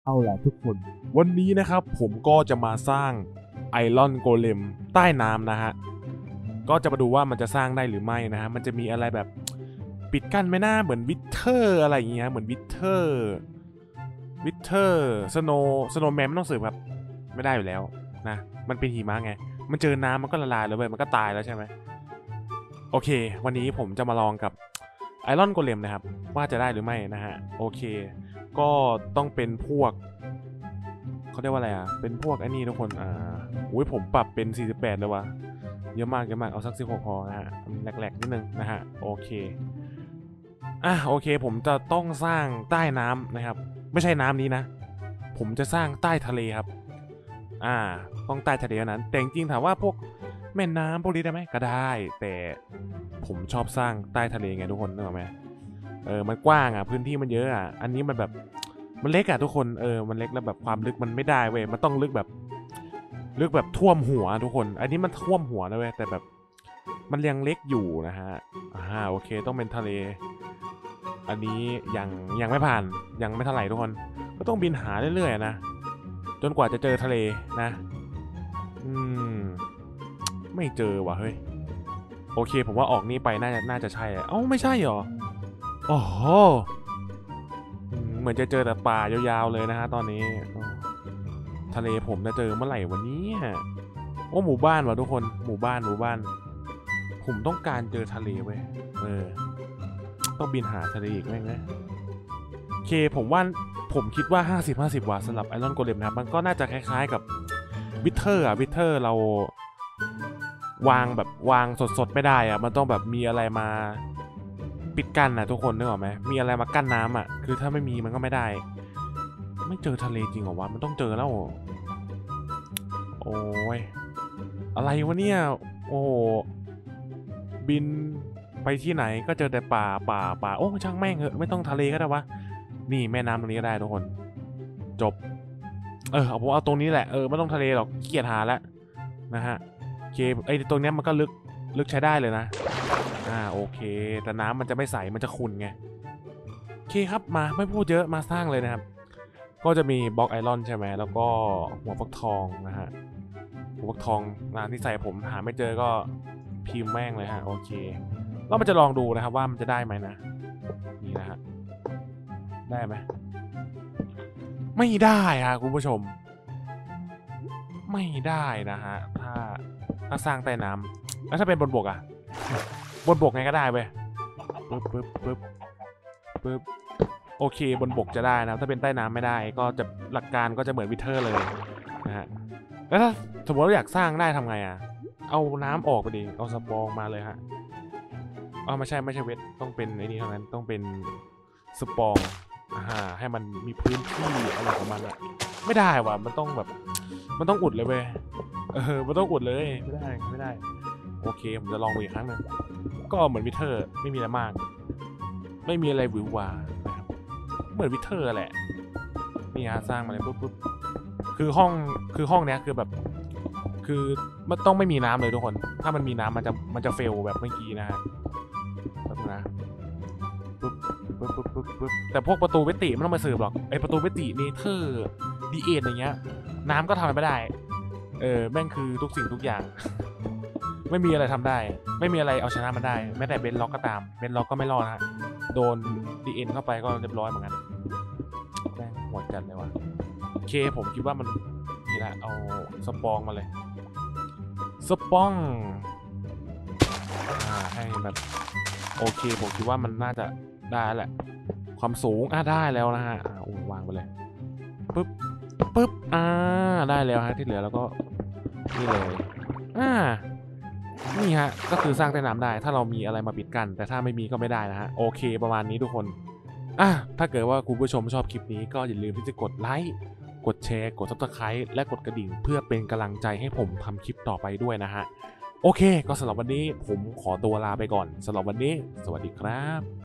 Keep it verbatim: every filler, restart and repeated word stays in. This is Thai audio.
เอาล่ะทุกคนวันนี้นะครับผมก็จะมาสร้างไอรอนโกเลมใต้น้ำนะฮะก็จะมาดูว่ามันจะสร้างได้หรือไม่นะฮะมันจะมีอะไรแบบปิดกั้นไม่น่าเหมือนวิเทอร์อะไรอย่างเงี้ยเหมือนวิเทอร์วิเทอร์สโนสโนแมนไม่ต้องสืบครับไม่ได้อยู่แล้วนะมันเป็นหิมะไงมันเจอน้ำมันก็ละลายแล้วเว้ยมันก็ตายแล้วใช่ไหมโอเควันนี้ผมจะมาลองกับไอรอนโกเลมนะครับว่าจะได้หรือไม่นะฮะโอเคก็ต้องเป็นพวกเขาเรียกว่าอะไรอ่ะเป็นพวกไอ้นี่ทุกคนอ่าอุ้ยผมปรับเป็นสี่สิบแปดเลยวะเยอะมากเยอะมากเอาสักสิบหกพอนะฮะแหลกๆนิดนึงนะฮะโอเคอ่ะโอเคผมจะต้องสร้างใต้น้ำนะครับไม่ใช่น้ำนี้นะผมจะสร้างใต้ทะเลครับอ่าต้องใต้ทะเลนั้นแต่จริงๆถามว่าพวกแม่น้ำพวกนี้ได้ไหมก็ได้แต่ผมชอบสร้างใต้ทะเลไงทุกคนนึกออกไหมเออมันกว้างอ่ะพื้นที่มันเยอะอ่ะอันนี้มันแบบมันเล็กอ่ะทุกคนเออมันเล็กแล้วแบบความลึกมันไม่ได้เว้ยมันต้องลึกแบบลึกแบบท่วมหัวทุกคนอันนี้มันท่วมหัวนะเว้ยแต่แบบมันยังเล็กอยู่นะฮะอ่าโอเคต้องเป็นทะเลอันนี้ยังยังไม่ผ่านยังไม่เท่าไหร่ทุกคนก็ต้องบินหาเรื่อยๆนะจนกว่าจะเจอทะเลนะอืมไม่เจอว่ะเฮ้ยโอเคผมว่าออกนี่ไปน่าจะน่าจะใช่เอ้าไม่ใช่หรอโอ้โหเหมือนจะเจอแต่ป่ายาวๆเลยนะฮะตอนนี้ทะเลผมจะเจอเมื่อไหร่วันนี้โอ้หมู่บ้านว่ะทุกคนหมู่บ้านหมู่บ้านผมต้องการเจอทะเลเว้ยเออต้องบินหาทะเลอีกแม่งนะโอเคผมว่าผมคิดว่าห้าสิบ ห้าสิบว่ะสำหรับไอรอนโกเลมนะครับมันก็น่าจะคล้ายๆกับวิเทอร์อะวิเทอร์เราวางแบบวางสดๆไม่ได้อะมันต้องแบบมีอะไรมาปิดกั้นนะทุกคนนึกออกไหมมีอะไรมากั้นน้ำอ่ะคือถ้าไม่มีมันก็ไม่ได้ไม่เจอทะเลจริงเหรอวะมันต้องเจอแล้วโอ้ยอะไรวะเนี่ยโอ้บินไปที่ไหนก็เจอแต่ป่าป่าป่าโอ้ช่างแม่งเหอะไม่ต้องทะเลก็ได้วะนี่แม่น้ำตรงนี้ก็ได้ทุกคนจบเออเอาผมเอาตรงนี้แหละเออไม่ต้องทะเลหรอกเกียดหาแล้วนะฮะโอเคไอ้ตรงนี้มันก็ลึกลึกใช้ได้เลยนะอ่าโอเคแต่น้ำมันจะไม่ใสมันจะขุ่นไงโอเคครับมาไม่พูดเยอะมาสร้างเลยนะครับก็จะมีบล็อกไอรอนใช่ไหมแล้วก็หัวฟักทองนะฮะหัวฟักทองนะที่ใส่ผมหาไม่เจอก็พิมพ์แม่งเลยฮะโอเคแล้วมันจะลองดูนะครับว่ามันจะได้ไหมนะนี่นะฮะได้ไหมไม่ได้ฮะคุณผู้ชมไม่ได้นะฮะถ้าถ้าสร้างใต้น้ำแล้วถ้าเป็นบนบกอะบนบกไงก็ได้เว้ยปึ๊บปึ๊บปึ๊บปึ๊บโอเคบนบกจะได้นะถ้าเป็นใต้น้ำไม่ได้ก็จะหลักการก็จะเหมือนวิเทอร์เลยนะฮะแล้วถ้าสมมติเราอยากสร้างได้ทำไงอะเอาน้ำออกไปดิเอาสปองมาเลยฮะอ๋อไม่ใช่ไม่ใช่เวทต้องเป็นไอ้นี่เท่านั้นต้องเป็นสปองอ่าให้มันมีพื้นที่อะไรของมันอะไม่ได้ว่ะมันต้องแบบมันต้องอุดเลยเว้ยเออมันต้องอุดเลยไม่ได้ไม่ได้โอเคผมจะลองดูอีกครั้งนึงก็เหมือนวิเทอร์ไม่มีอะไรมากไม่มีอะไรหวือหวานะครับเหมือนวิเทอร์แหละนี่ฮะสร้างมาเลยปุ๊บปุ๊บคือห้องคือห้องเนี้ยคือแบบคือมันต้องไม่มีน้ำเลยทุกคนถ้ามันมีน้ำมันจะมันจะเฟลแบบเมื่อกี้นะฮะแบบนะปุ๊บปุ๊บปุ๊บปุ๊บปุ๊บแต่พวกประตูเวติไม่ต้องมาสืบหรอกไอประตูเวติเนเธอร์ดีเอ็นอย่างเงี้ยน้ำก็ทำไม่ได้เออแม่งคือทุกสิ่งทุกอย่างไม่มีอะไรทำได้ไม่มีอะไรเอาชนะมันได้แม้แต่เบนล็อกก็ตามเบนล็อกก็ไม่รอดฮะโดนดีเอ็นเข้าไปก็เรียบร้อยเหมือนกันแม่งหมดกันเลยว่ะโอเคผมคิดว่ามันนี่แหละเอาสปองมาเลยสปองอ่าให้แบบโอเคผมคิดว่ามันน่าจะได้แหละความสูงอ่ะได้แล้วนะฮะอ่าโอ้วางไปเลยปึ๊บปึ๊บอ่าได้แล้วฮะที่เหลือแล้วก็นี่เลยอ่านี่ฮะก็คือสร้างใต้น้ำได้ถ้าเรามีอะไรมาปิดกั้นแต่ถ้าไม่มีก็ไม่ได้นะฮะโอเคประมาณนี้ทุกคนอ่ะถ้าเกิดว่าคุณผู้ชมชอบคลิปนี้ก็อย่าลืมที่จะกดไลค์กดแชร์กด ซับสไครบ์ และกดกระดิ่งเพื่อเป็นกำลังใจให้ผมทำคลิปต่อไปด้วยนะฮะโอเคก็สำหรับวันนี้ผมขอตัวลาไปก่อนสำหรับวันนี้สวัสดีครับ